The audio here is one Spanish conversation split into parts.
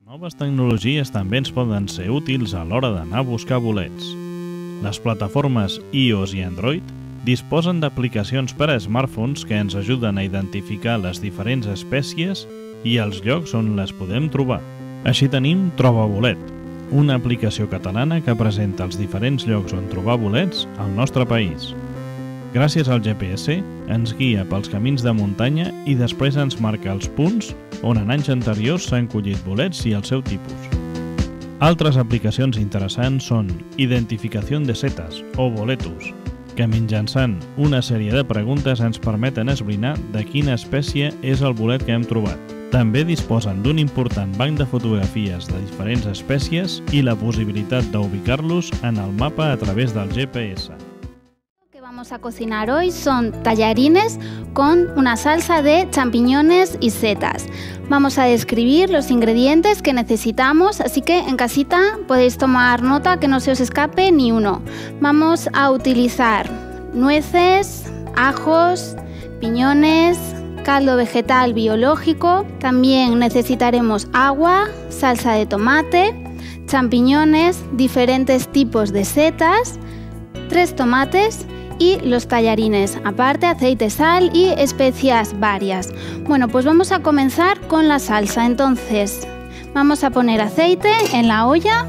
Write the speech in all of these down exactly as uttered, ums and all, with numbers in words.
Noves tecnologies també ens poden ser útils a l'hora d'anar a buscar bolets. Les plataformes iOS i Android disposen d'aplicacions per a smartphones que ens ajuden a identificar les diferents espècies i els llocs on les podem trobar. Així tenim Troba Bolet, una aplicació catalana que presenta els diferents llocs on trobar bolets al nostre país. Gràcies al G P S, ens guia pels camins de muntanya i després ens marca els punts on en anys anteriors s'han collit bolets i el seu tipus. Altres aplicacions interessants són Identificació de setes o boletus, que mitjançant una sèrie de preguntes ens permeten esbrinar de quina espècie és el bolet que hem trobat. També disposen d'un important banc de fotografies de diferents espècies i la possibilitat d'ubicar-los en el mapa a través del G P S. Vamos a cocinar hoy son tallarines con una salsa de champiñones y setas. Vamos a describir los ingredientes que necesitamos, así que en casita podéis tomar nota que no se os escape ni uno. Vamos a utilizar nueces, ajos, piñones, caldo vegetal biológico, también necesitaremos agua, salsa de tomate, champiñones, diferentes tipos de setas, tres tomates y los tallarines, aparte aceite, sal y especias varias. Bueno, pues vamos a comenzar con la salsa. Entonces vamos a poner aceite en la olla.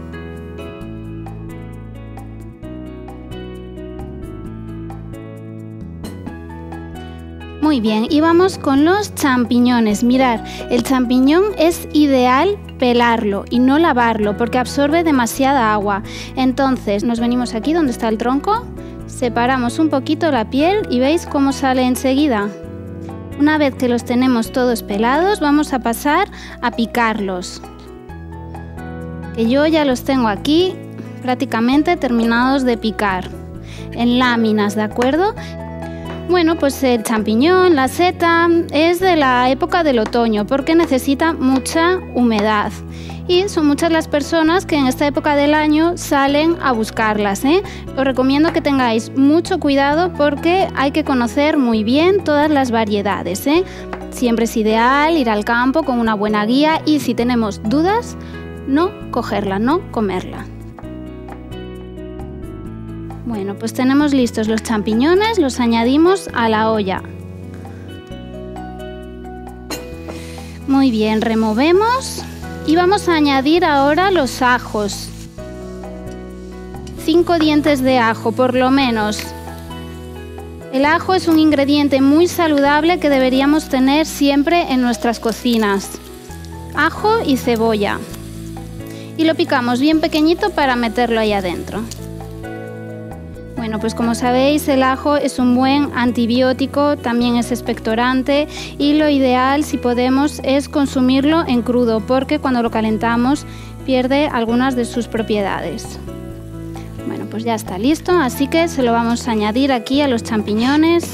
Muy bien, y vamos con los champiñones. Mirad, el champiñón es ideal pelarlo y no lavarlo porque absorbe demasiada agua. Entonces nos venimos aquí donde está el tronco, separamos un poquito la piel y veis cómo sale enseguida. Una vez que los tenemos todos pelados, vamos a pasar a picarlos. Que yo ya los tengo aquí prácticamente terminados de picar en láminas, ¿de acuerdo? Bueno, pues el champiñón, la seta, es de la época del otoño porque necesita mucha humedad. Y son muchas las personas que en esta época del año salen a buscarlas, ¿eh? Os recomiendo que tengáis mucho cuidado porque hay que conocer muy bien todas las variedades, ¿eh? Siempre es ideal ir al campo con una buena guía y si tenemos dudas, no cogerla, no comerla. Bueno, pues tenemos listos los champiñones, los añadimos a la olla. Muy bien, removemos. Y vamos a añadir ahora los ajos. Cinco dientes de ajo, por lo menos. El ajo es un ingrediente muy saludable que deberíamos tener siempre en nuestras cocinas. Ajo y cebolla. Y lo picamos bien pequeñito para meterlo ahí adentro. Bueno, pues como sabéis, el ajo es un buen antibiótico, también es expectorante y lo ideal, si podemos, es consumirlo en crudo porque cuando lo calentamos pierde algunas de sus propiedades. Bueno, pues ya está listo, así que se lo vamos a añadir aquí a los champiñones.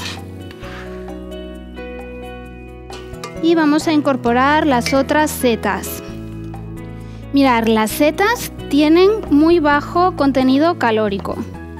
Y vamos a incorporar las otras setas. Mirad, las setas tienen muy bajo contenido calórico.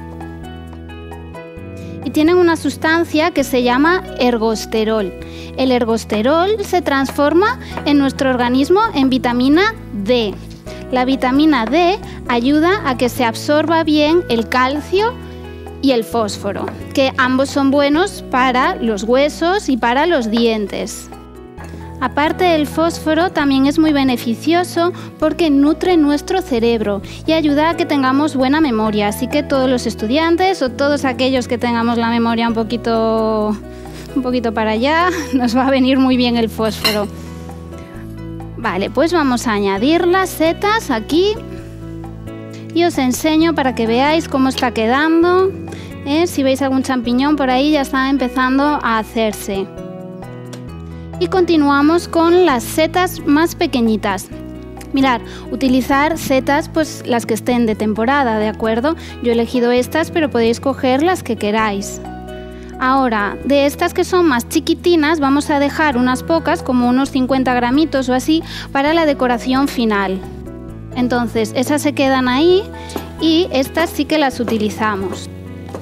Y tienen una sustancia que se llama ergosterol. El ergosterol se transforma en nuestro organismo en vitamina D. La vitamina D ayuda a que se absorba bien el calcio y el fósforo, que ambos son buenos para los huesos y para los dientes. Aparte del fósforo, también es muy beneficioso porque nutre nuestro cerebro y ayuda a que tengamos buena memoria. Así que todos los estudiantes o todos aquellos que tengamos la memoria un poquito, un poquito para allá, nos va a venir muy bien el fósforo. Vale, pues vamos a añadir las setas aquí y os enseño para que veáis cómo está quedando. ¿Eh? Si veis algún champiñón por ahí ya está empezando a hacerse. Y continuamos con las setas más pequeñitas. Mirad, utilizar setas pues las que estén de temporada, ¿de acuerdo? Yo he elegido estas, pero podéis coger las que queráis. Ahora, de estas que son más chiquitinas, vamos a dejar unas pocas, como unos cincuenta gramitos o así, para la decoración final. Entonces, esas se quedan ahí y estas sí que las utilizamos.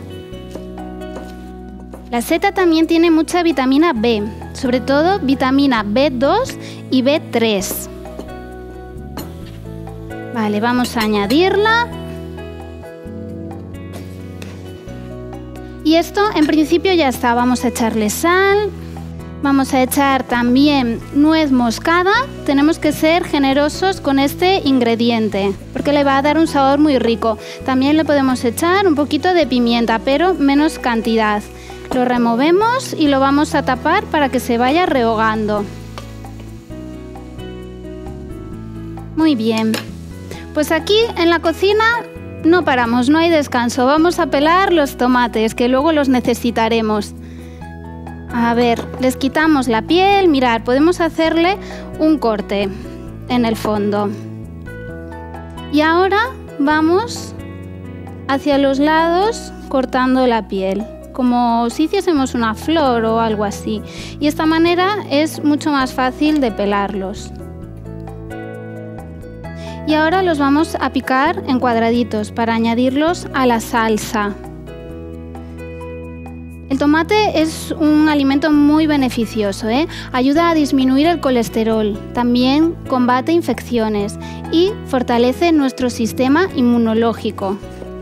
La seta también tiene mucha vitamina B, sobre todo vitamina B dos y B tres. Vale, vamos a añadirla. Y esto en principio ya está. Vamos a echarle sal. Vamos a echar también nuez moscada. Tenemos que ser generosos con este ingrediente porque le va a dar un sabor muy rico. También le podemos echar un poquito de pimienta, pero menos cantidad. Lo removemos y lo vamos a tapar para que se vaya rehogando. Muy bien. Pues aquí en la cocina no paramos, no hay descanso. Vamos a pelar los tomates, que luego los necesitaremos. A ver, les quitamos la piel. Mirad, podemos hacerle un corte en el fondo. Y ahora vamos hacia los lados cortando la piel, como si hiciésemos una flor o algo así. Y de esta manera es mucho más fácil de pelarlos. Y ahora los vamos a picar en cuadraditos para añadirlos a la salsa. El tomate es un alimento muy beneficioso, ¿eh? Ayuda a disminuir el colesterol, también combate infecciones y fortalece nuestro sistema inmunológico.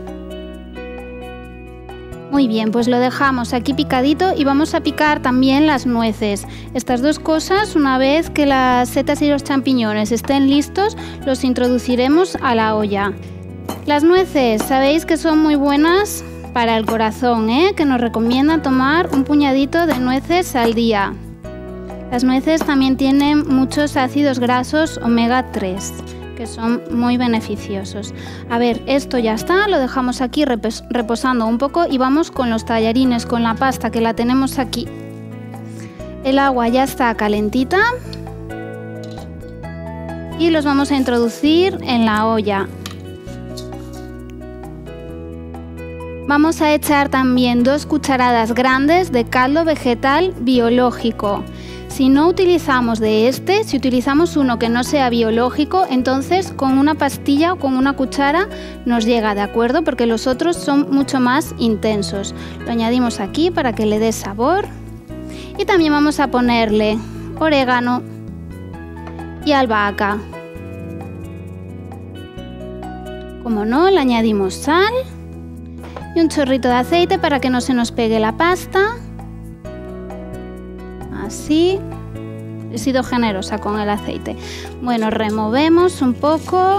Muy bien, pues lo dejamos aquí picadito y vamos a picar también las nueces. Estas dos cosas, una vez que las setas y los champiñones estén listos, los introduciremos a la olla. Las nueces, sabéis que son muy buenas para el corazón, ¿eh? Que nos recomiendan tomar un puñadito de nueces al día. Las nueces también tienen muchos ácidos grasos omega tres, que son muy beneficiosos. A ver, esto ya está, lo dejamos aquí repos- reposando un poco y vamos con los tallarines, con la pasta que la tenemos aquí. El agua ya está calentita y los vamos a introducir en la olla. Vamos a echar también dos cucharadas grandes de caldo vegetal biológico. Si no utilizamos de este, si utilizamos uno que no sea biológico, entonces con una pastilla o con una cuchara nos llega, ¿de acuerdo? Porque los otros son mucho más intensos. Lo añadimos aquí para que le dé sabor. Y también vamos a ponerle orégano y albahaca. Como no, le añadimos sal y un chorrito de aceite para que no se nos pegue la pasta. Así. He sido generosa con el aceite. Bueno, removemos un poco.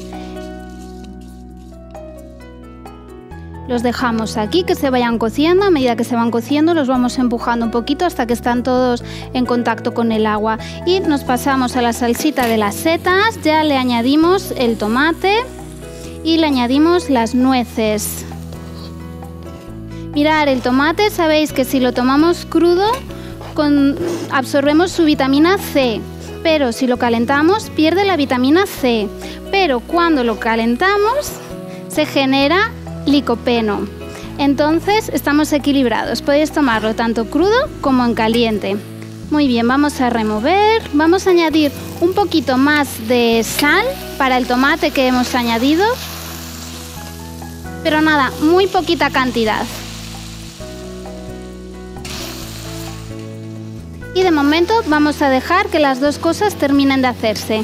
Los dejamos aquí que se vayan cociendo. A medida que se van cociendo los vamos empujando un poquito hasta que están todos en contacto con el agua. Y nos pasamos a la salsita de las setas. Ya le añadimos el tomate y le añadimos las nueces. Mirad, el tomate, sabéis que si lo tomamos crudo, con, absorbemos su vitamina C, pero si lo calentamos pierde la vitamina C, pero cuando lo calentamos se genera licopeno. Entonces estamos equilibrados, podéis tomarlo tanto crudo como en caliente. Muy bien, vamos a remover, vamos a añadir un poquito más de sal para el tomate que hemos añadido, pero nada, muy poquita cantidad. Y de momento vamos a dejar que las dos cosas terminen de hacerse.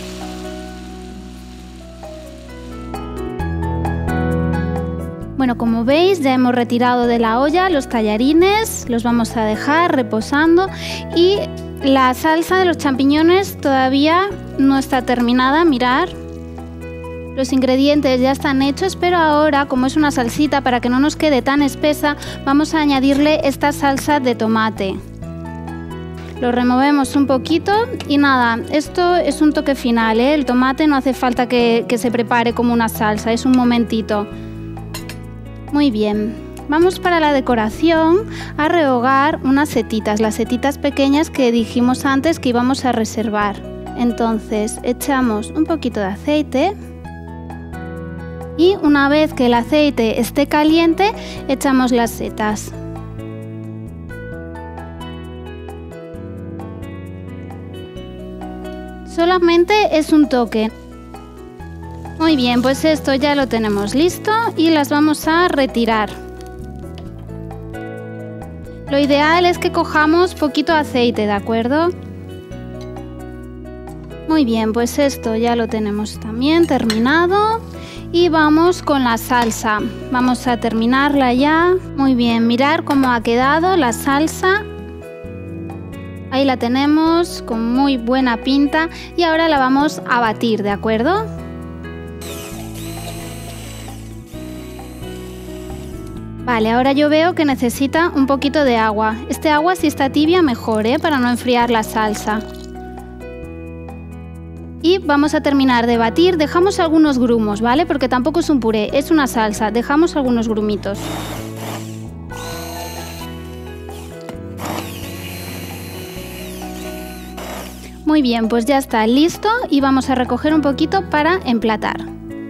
Bueno, como veis ya hemos retirado de la olla los tallarines, los vamos a dejar reposando y la salsa de los champiñones todavía no está terminada, mirad. Los ingredientes ya están hechos, pero ahora, como es una salsita para que no nos quede tan espesa, vamos a añadirle esta salsa de tomate. Lo removemos un poquito y nada, esto es un toque final, ¿eh? El tomate no hace falta que, que se prepare como una salsa, es un momentito. Muy bien, vamos para la decoración a rehogar unas setitas, las setitas pequeñas que dijimos antes que íbamos a reservar. Entonces echamos un poquito de aceite y una vez que el aceite esté caliente echamos las setas. Solamente es un toque. Muy bien, pues esto ya lo tenemos listo y las vamos a retirar. Lo ideal es que cojamos poquito aceite, ¿de acuerdo? Muy bien, pues esto ya lo tenemos también terminado. Y vamos con la salsa. Vamos a terminarla ya. Muy bien, mirar cómo ha quedado la salsa. Ahí la tenemos con muy buena pinta y ahora la vamos a batir, ¿de acuerdo? Vale, ahora yo veo que necesita un poquito de agua. Este agua, si está tibia, mejor, ¿eh? Para no enfriar la salsa. Y vamos a terminar de batir. Dejamos algunos grumos, ¿vale? Porque tampoco es un puré, es una salsa. Dejamos algunos grumitos. Muy bien, pues ya está listo y vamos a recoger un poquito para emplatar.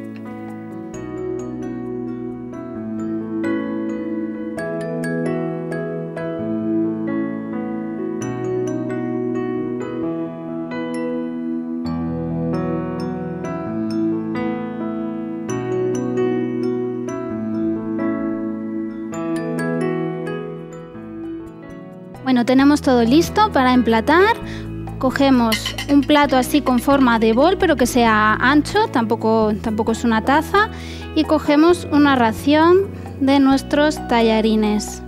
Bueno, tenemos todo listo para emplatar. Cogemos un plato así con forma de bol, pero que sea ancho, tampoco, tampoco es una taza, y cogemos una ración de nuestros tallarines.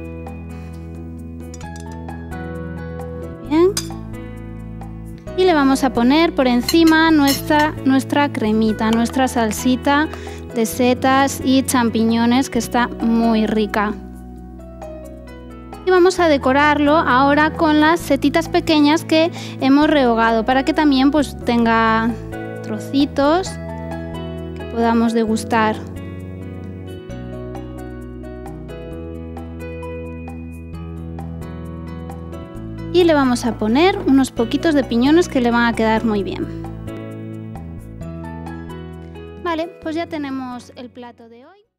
Bien. Y le vamos a poner por encima nuestra, nuestra cremita, nuestra salsita de setas y champiñones, que está muy rica. Y vamos a decorarlo ahora con las setitas pequeñas que hemos rehogado para que también pues tenga trocitos que podamos degustar. Y le vamos a poner unos poquitos de piñones que le van a quedar muy bien. Vale, pues ya tenemos el plato de hoy.